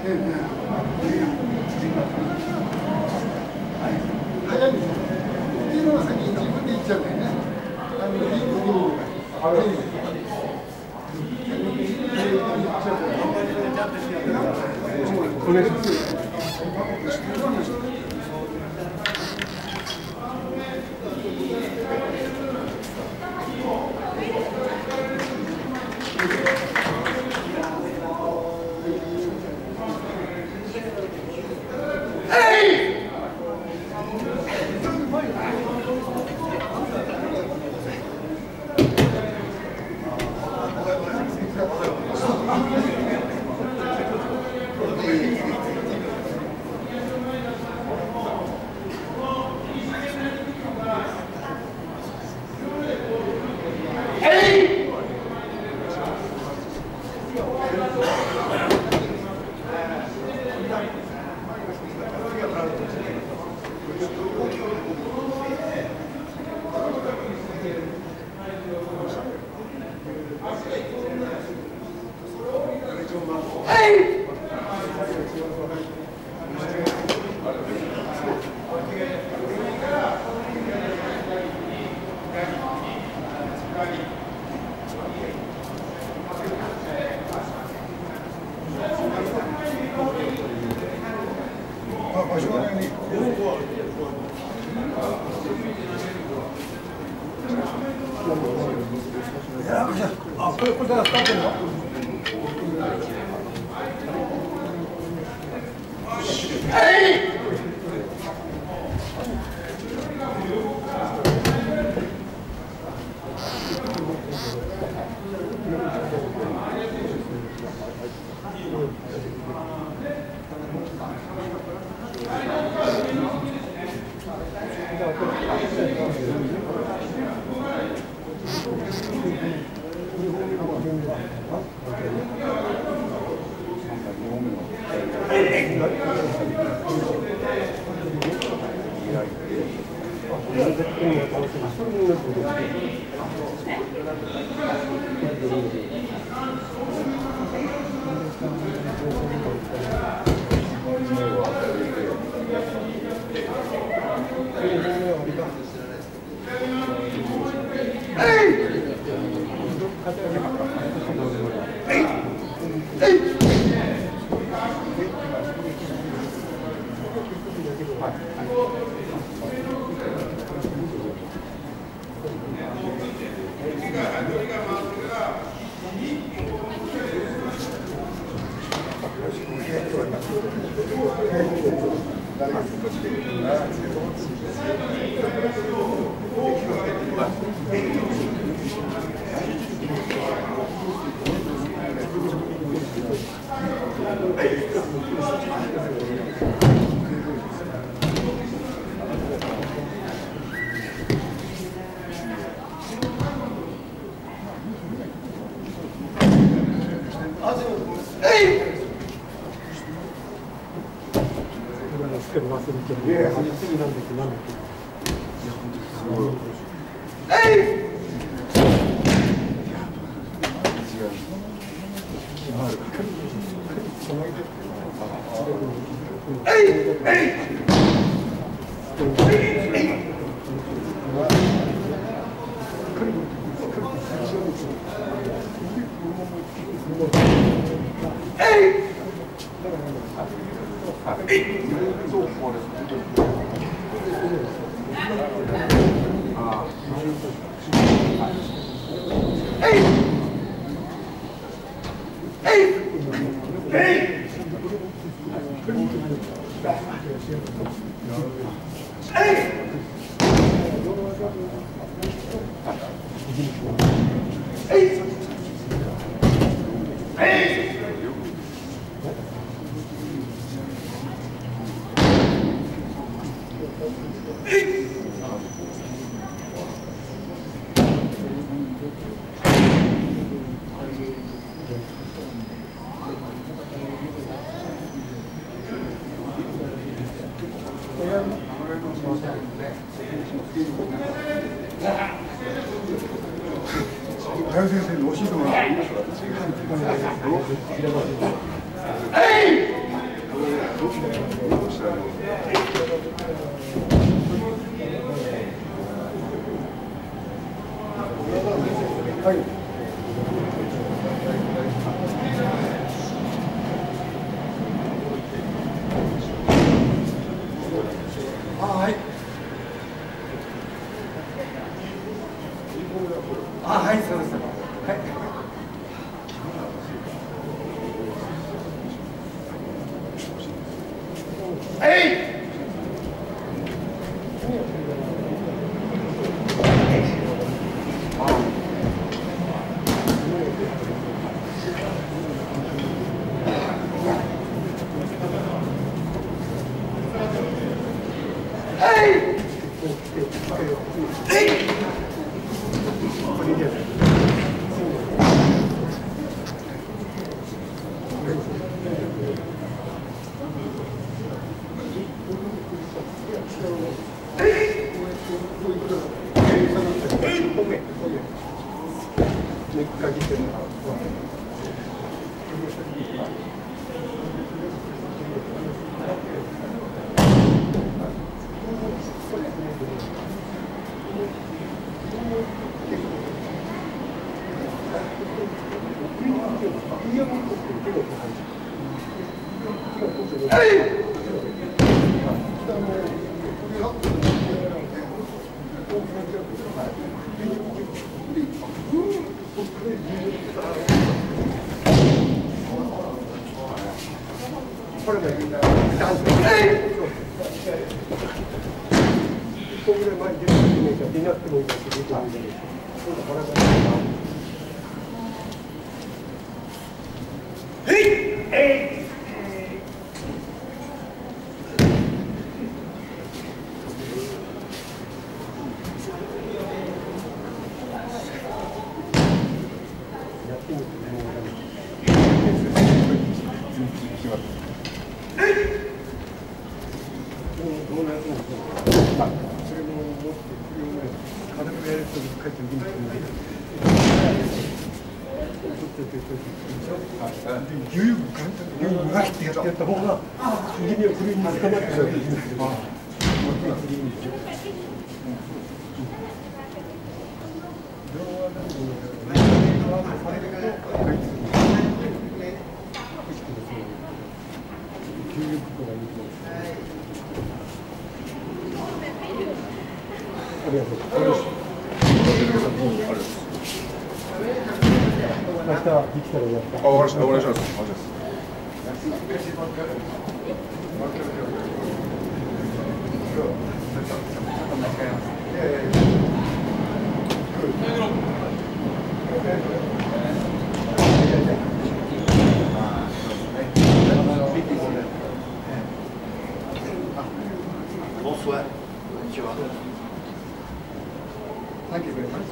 早いんですよ。っていうのが先に自分で言っちゃうんだよね。お願いします。林先生の教えてもらう。 はい。はい。はい、そうです。はい。はい。やった方が次には振りにつかなくなるんですけど。ありがとうございます。明日できたらやった。 お願いします。お願いします。 Bonsoir. Bonjour. Thank you very much.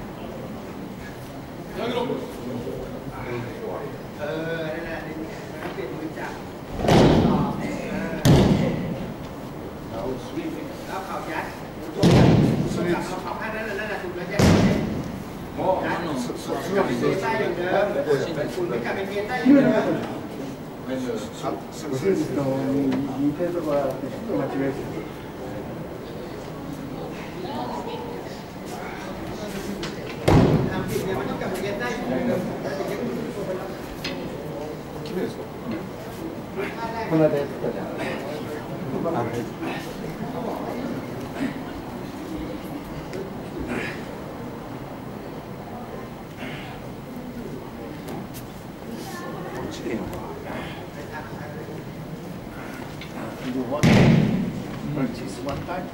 You want practice one time?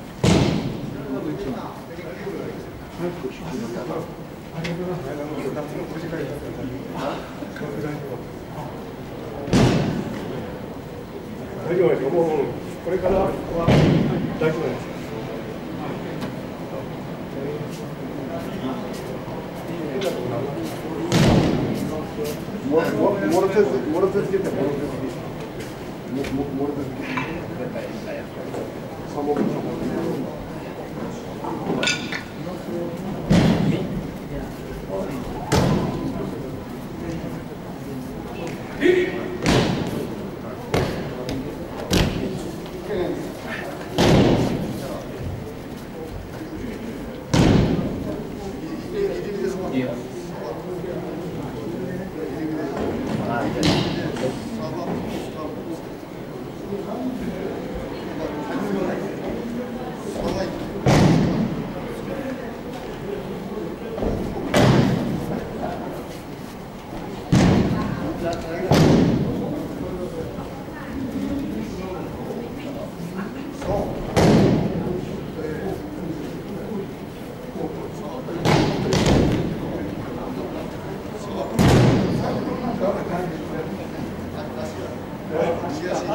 大丈夫ですよ。もうこれからは大丈夫です。モロテス出てモロテス。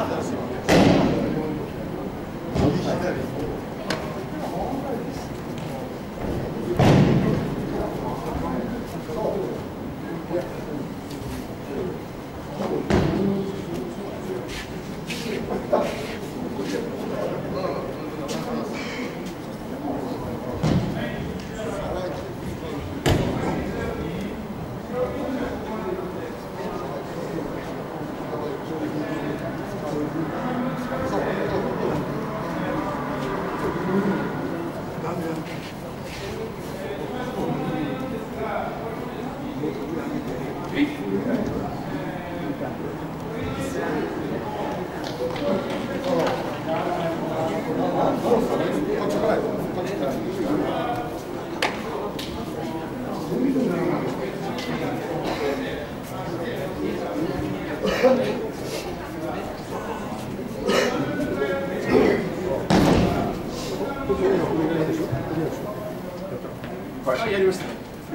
あ、やりました。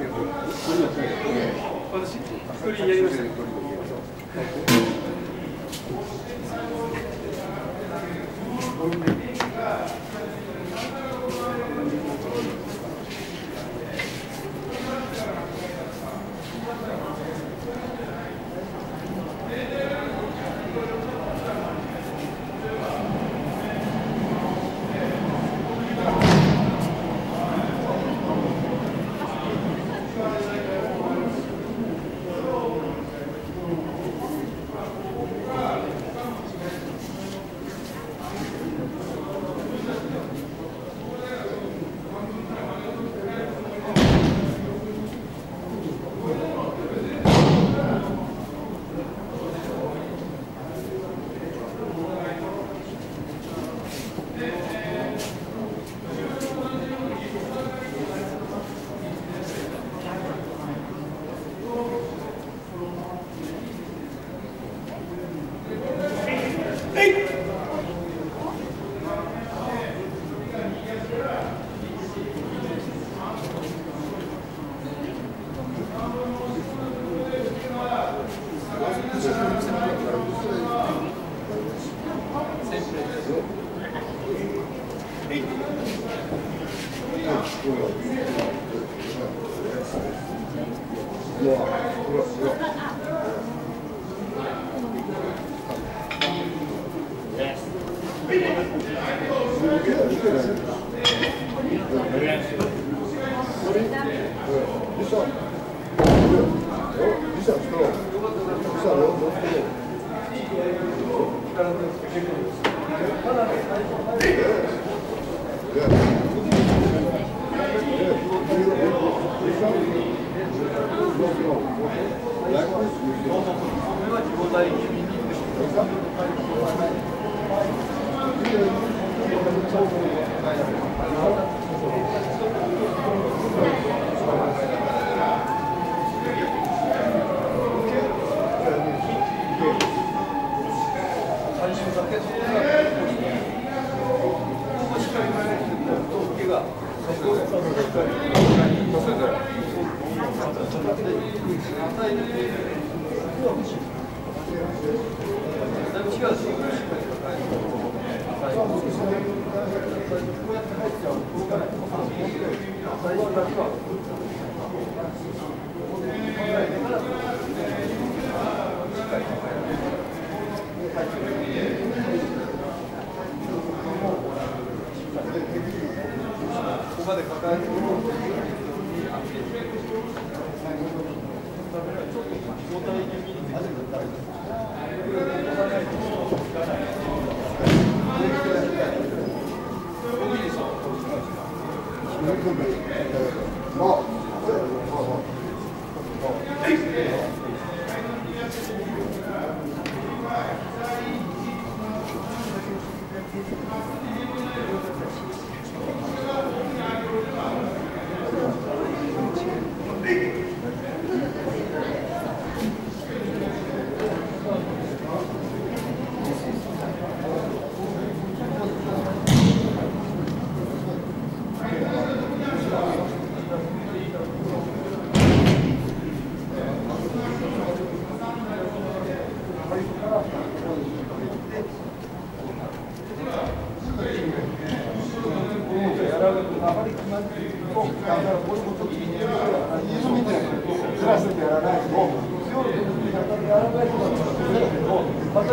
私、一人やりました。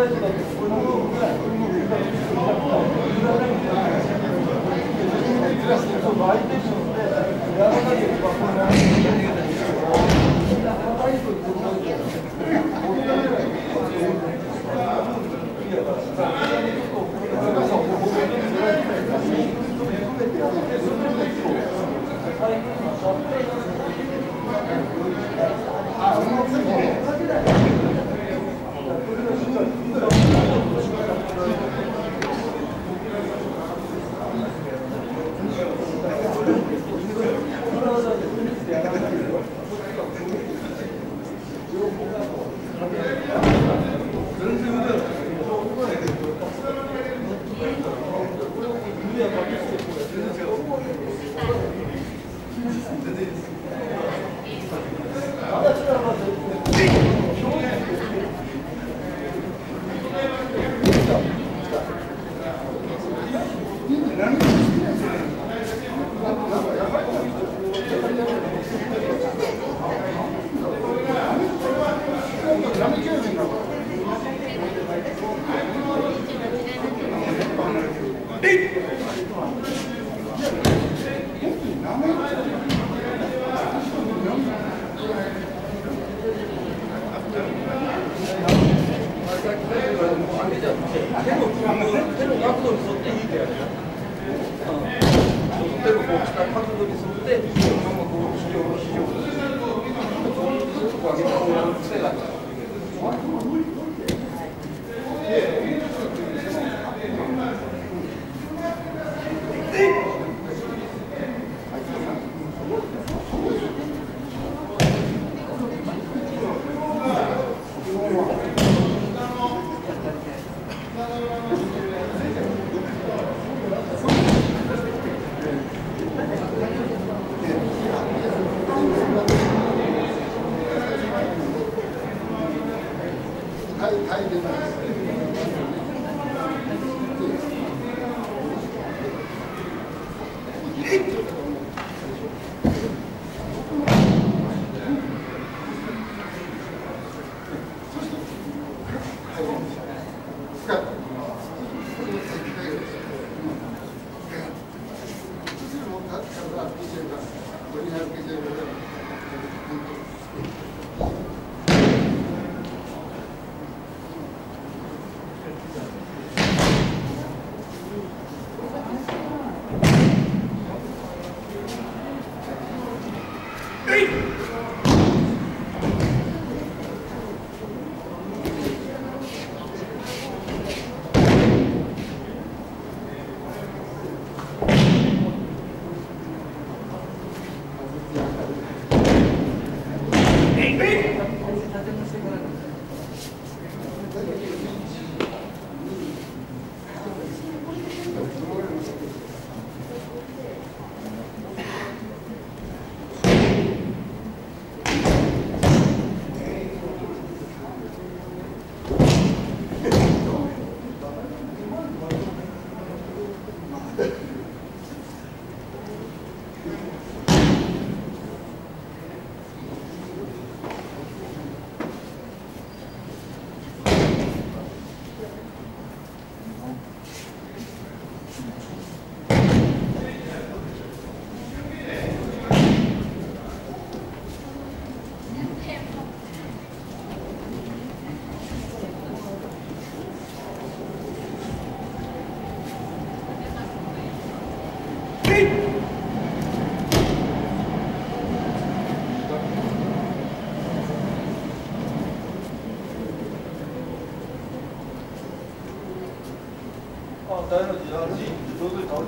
大の字上手に倒れてるから、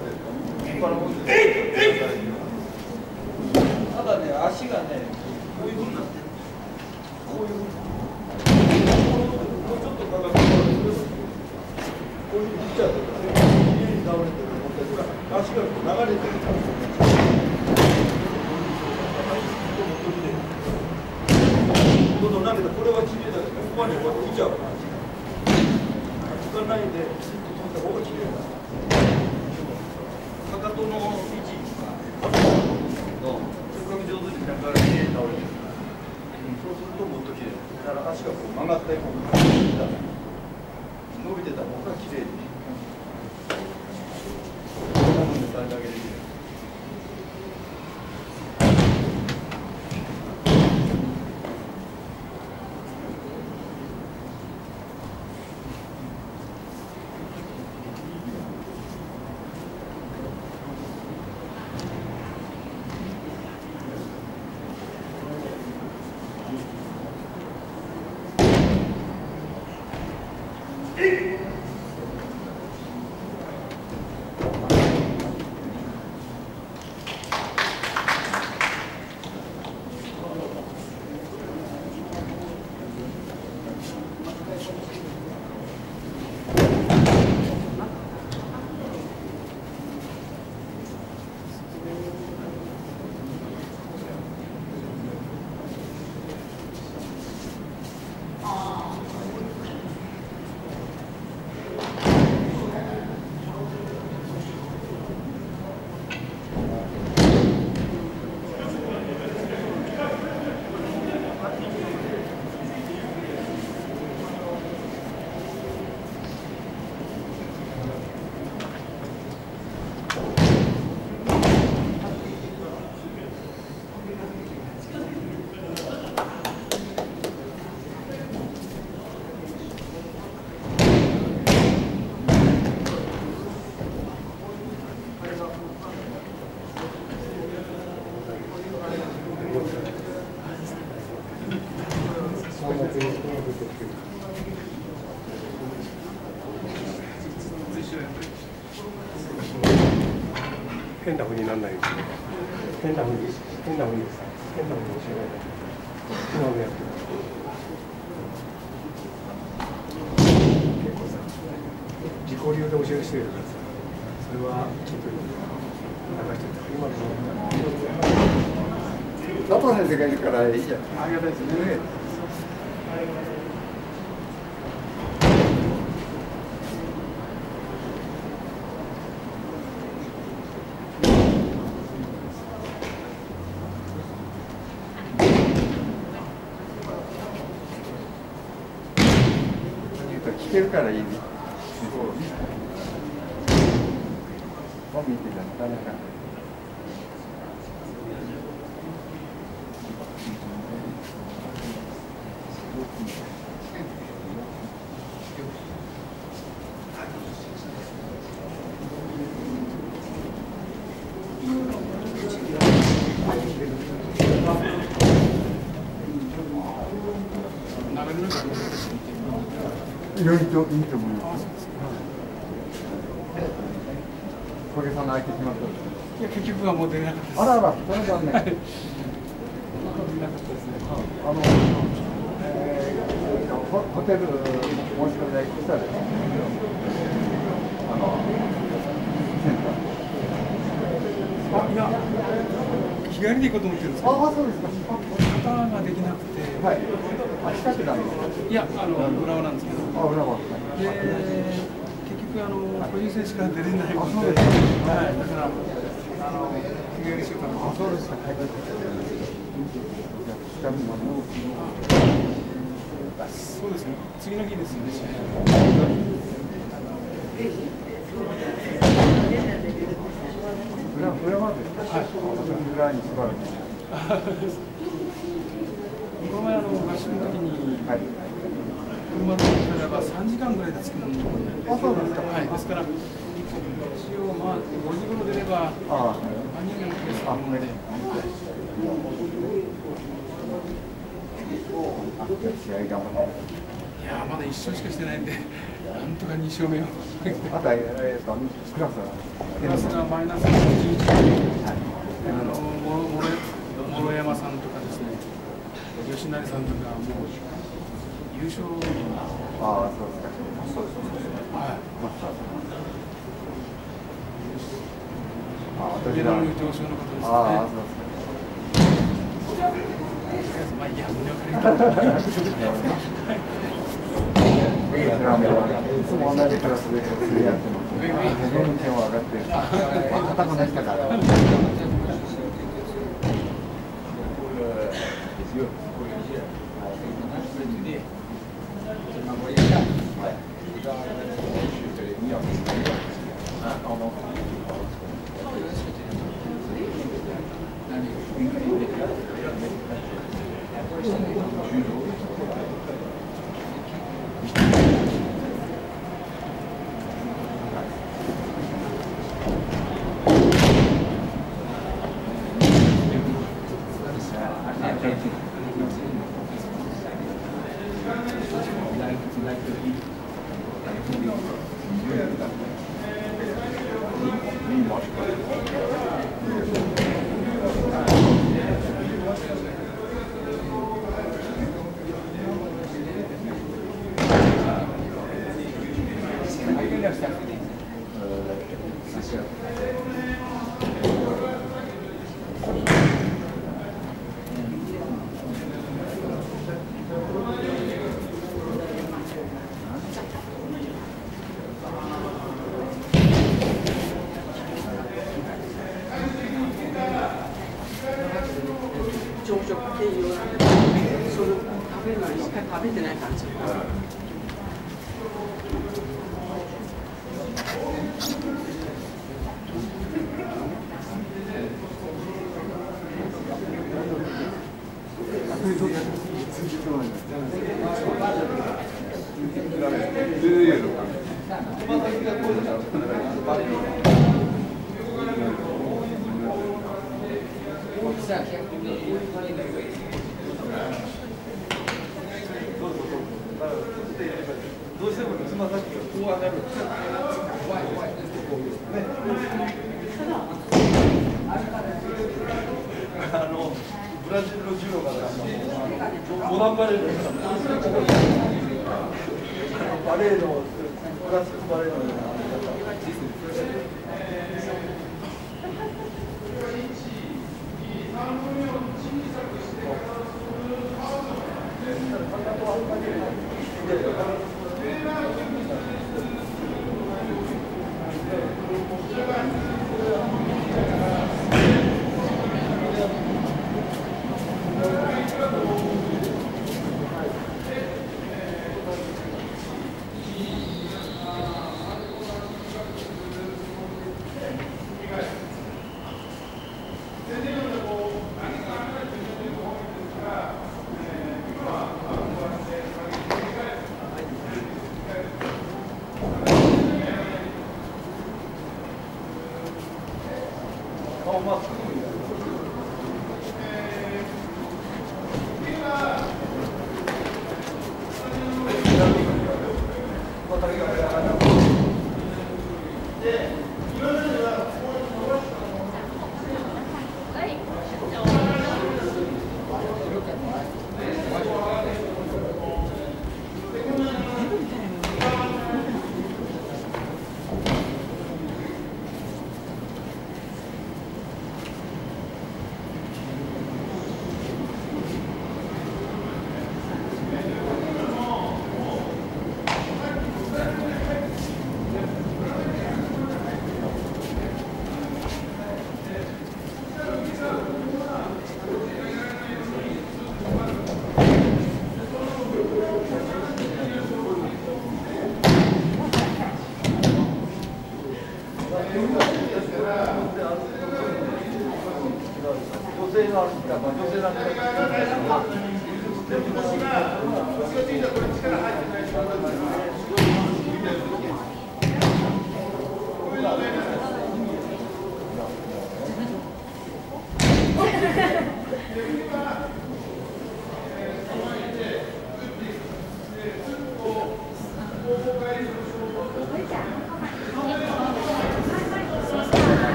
ただね、足がね、こういうふうになってる。こういうふうに。もうちょっとかかってこういうふうに来ちゃうと、家に倒れてるので、足が流れてるから。どんどん投げた、これは綺麗だけど、ここまでこうやって来ちゃうから。つかないで、きちっと止めた方が綺麗だ。かかとの位置が、せっかく上手にだから綺麗に倒れてるから。そうするともっと綺麗だ。だから足がこう曲がったりこう。 てた方が綺麗にこんなもんでされるだけできる。 変な風にならないですね。変な風にです。変な風にしないで。今もやってます。結構さ、自己流で教える人いるからさ、それはちょっと流してた。今の佐藤先生がいるからいいじゃん。ありがたいですね。聞けるからいいね。そう見てたなかなか。いろいろといいと思います。小池さんの相手しまった。 いや、結局はもう出れなかったです。 あらあら、それ残念。 出れなかったですね。 ホテル申し込み代いくらですか。センター。 いや、日帰りで行こうと思ってるんですけど。 ああ、そうですか。 方ができなくて。 はい。あ、近くなんですか。 いや、浦和なんですけど。 あ、浦和。 で、結局個人戦しか出れないので、 そうですか。 はい、だから日帰りしようかな。 あ、そうですか。はい。近くまで。 そうですね。次の日ですよね。 浦和ですか。はい。浦和に座る。 この前合宿の時に、 はい。 車で行ったらば3時間ぐらいで着くもので、 あ、そうですか。 はい、ですから、一応、まあ、5時頃出れば、 ああ。 間に合うケースがあるので、 試合頑張って。 いやまだ1勝しかしてないんで、なんとか2勝目を。 あとは、クラスは。 クラスがマイナス11、諸山さんとかですね、吉成さんとか、もう優勝。 ああ、そうですか。 はい。 ああ、 メダル上昇のことですね。 ああ、そうですか。 まあいいや、分かりました。 いつも同じクラスで釣り合ってます。全然上がって、肩こなしたから。 朝食っていうその食べるのにしか食べてない感じ。 どうしてもつま先がこう上がる。ブラジルの柔道からモダンバレーのバレーのクラシックバレーのような。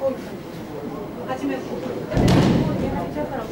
初めて。だってもうやられちゃうから。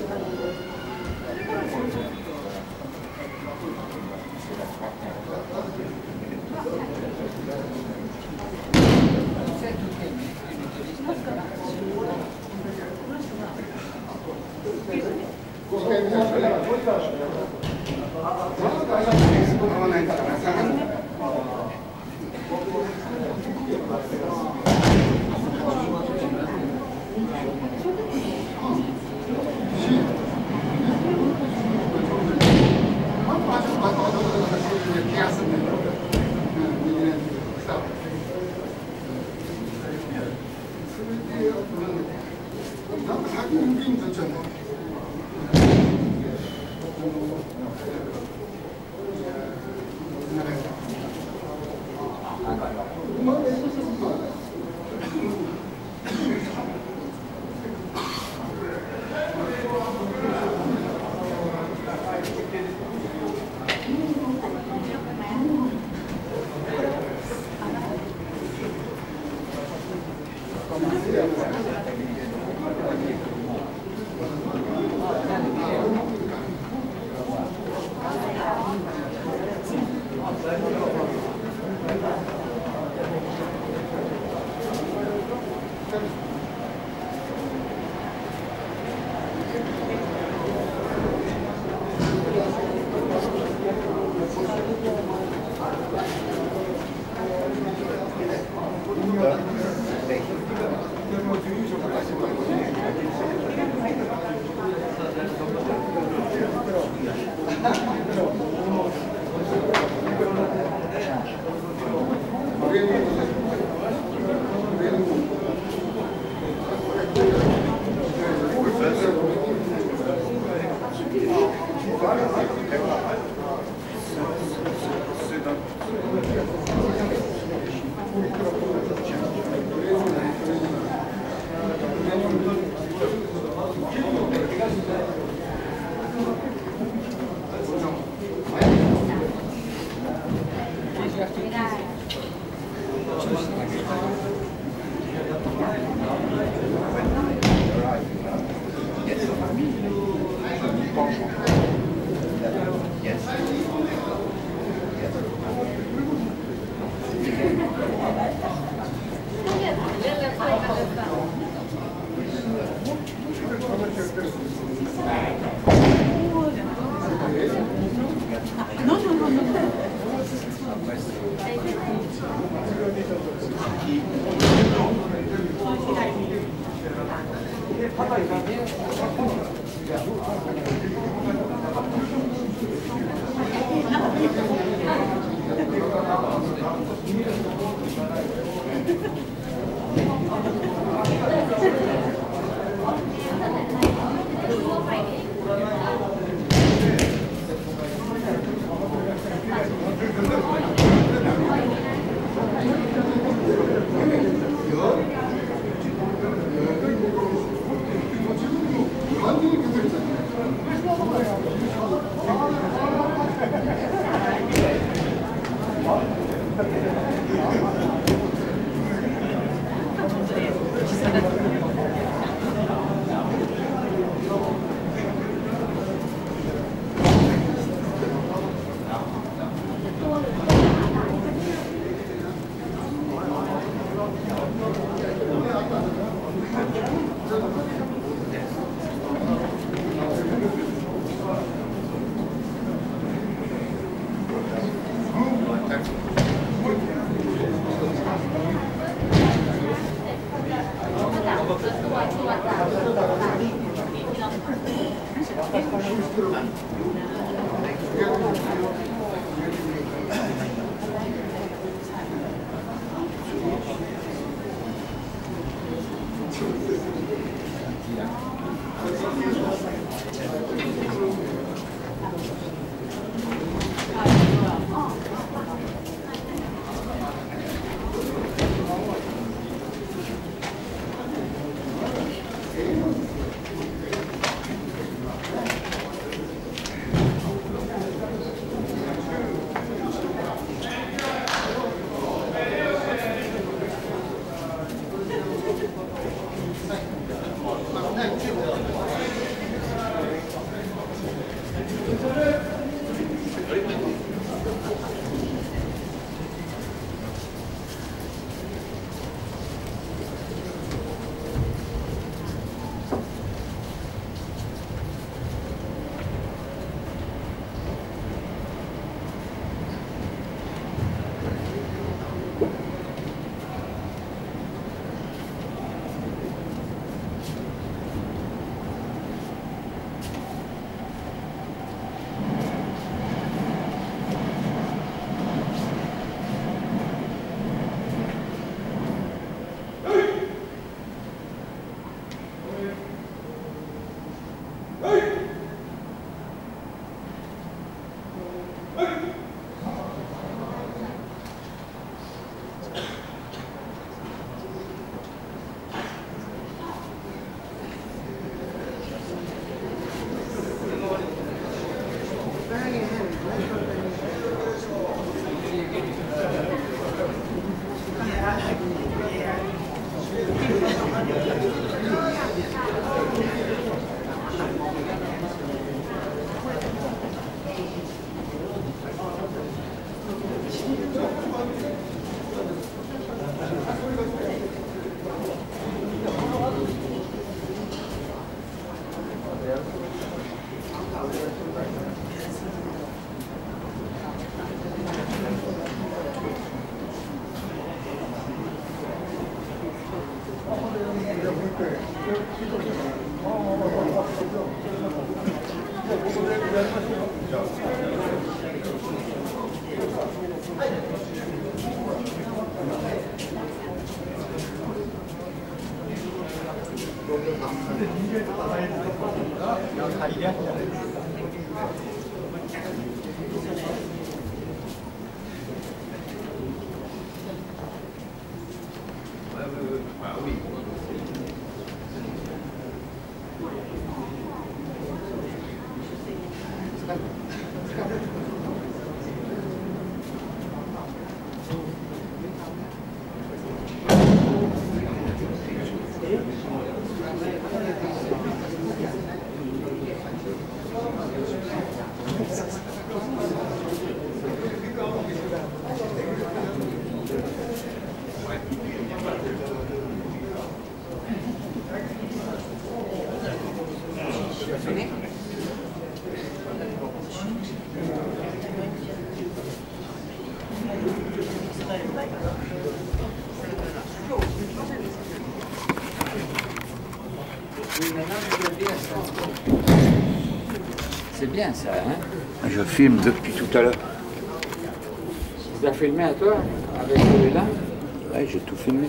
C'est bien ça, hein? Je filme depuis tout à l'heure. Tu as filmé à toi, avec celui-là? Ouais, j'ai tout filmé.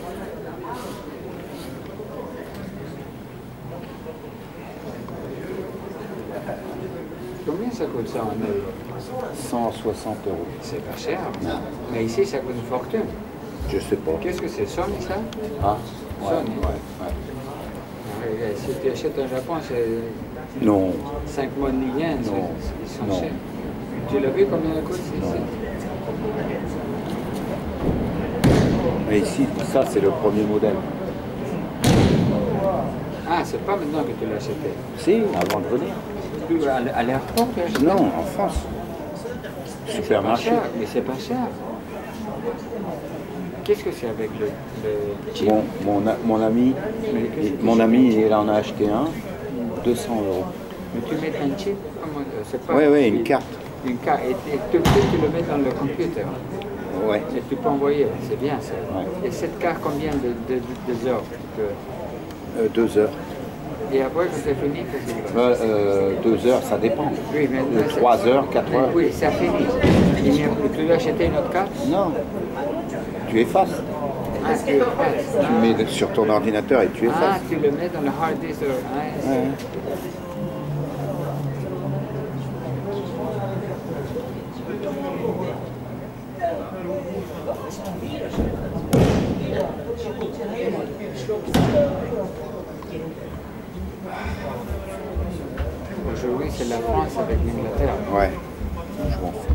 Combien ça coûte ça en euros? 160 €. C'est pas cher. Non. Mais ici, ça coûte une fortune. Je sais pas. Qu'est-ce que c'est, Sony, ça? Ah, ouais, Sony. ouais. Si tu achètes au Japon, c'est Non. 5 mois de yen, Non. ils sont Non. chers. Tu l'as vu combien ça coûte Non. ici? Mais ici, ça, c'est le premier modèle. Ah, c'est pas maintenant que tu l'as acheté. Si, avant de venir. À l'aéroport, tu as acheté? Non, en France. Pas Supermarché. cher, mais c'est pas cher. Qu'est-ce que c'est avec le chip? Mon ami, il en a acheté un, 200 €. Mais tu mets un chip? C'est pas Oui, une carte. Une carte, et tu le mets dans le computer. Ouais. Et tu peux envoyer, c'est bien ça. Ouais. Et cette carte, combien de heures tu peux... 2 heures. Et après, quand c'est fini, qu'est-ce que tu fais? 2 heures, ça dépend. Oui, mais 3 heures, 4 heures. Oui, ça finit. Tu dois acheter une autre carte? Non. Tu effaces. Ah, tu effaces. Tu mets sur ton ordinateur et tu Ah, effaces. tu le mets dans le hard disk. Ah, Ouais. Aujourd'hui, c'est la France avec l'Angleterre. Ouais. Je m'en fous.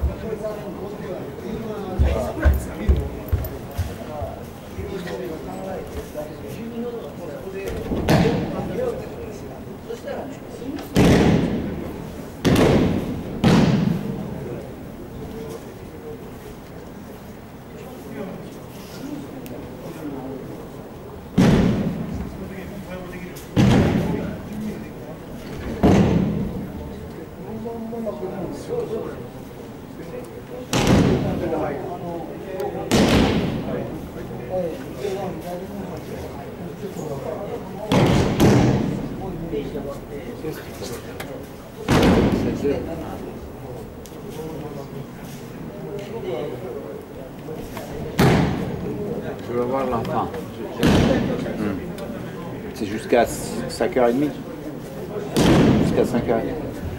Je veux voir l'enfant. C'est jusqu'à 5h30. Jusqu'à 5h30.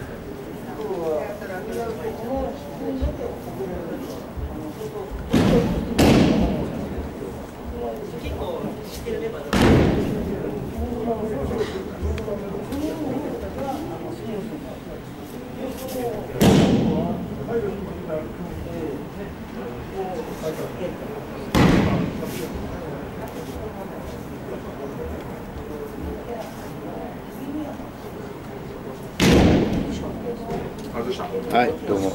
はい、どうも。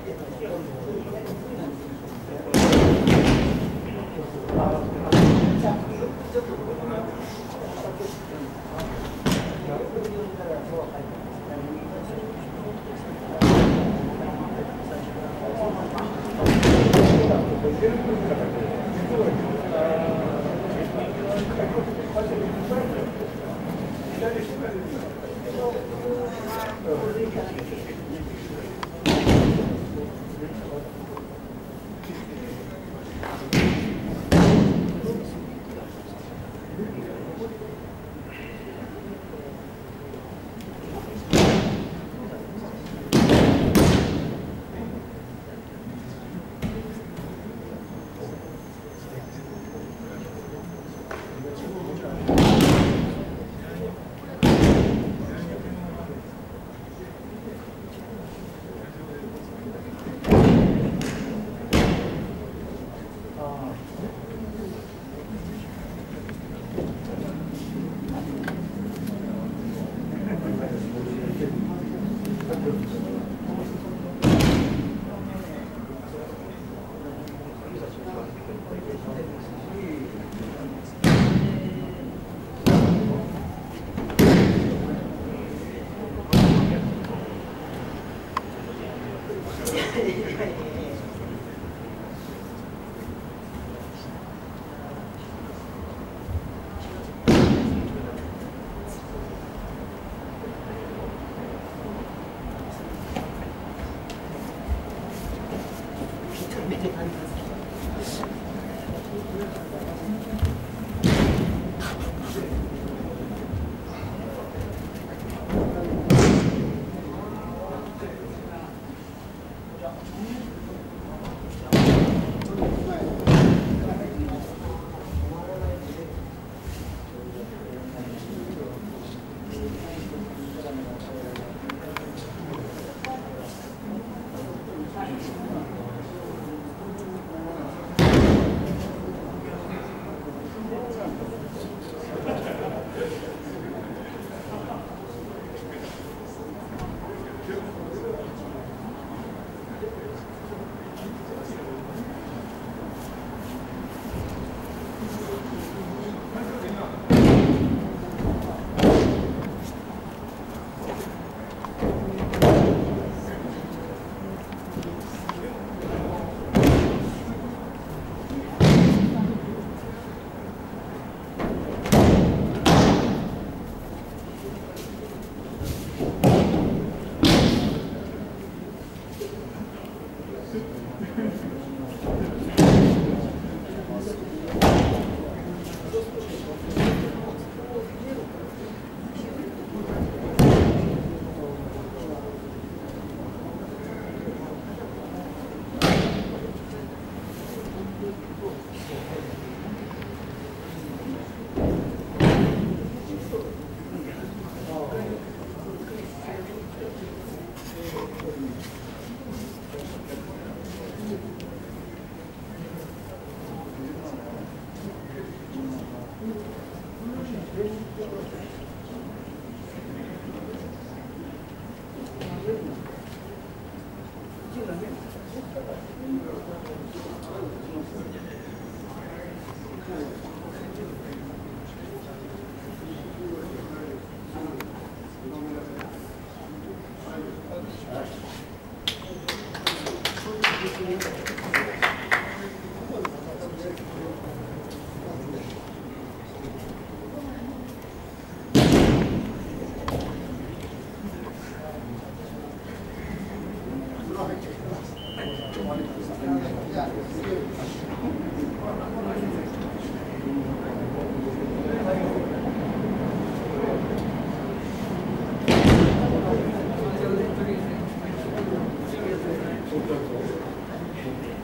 そう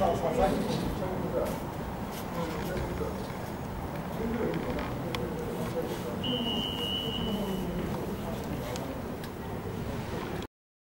さ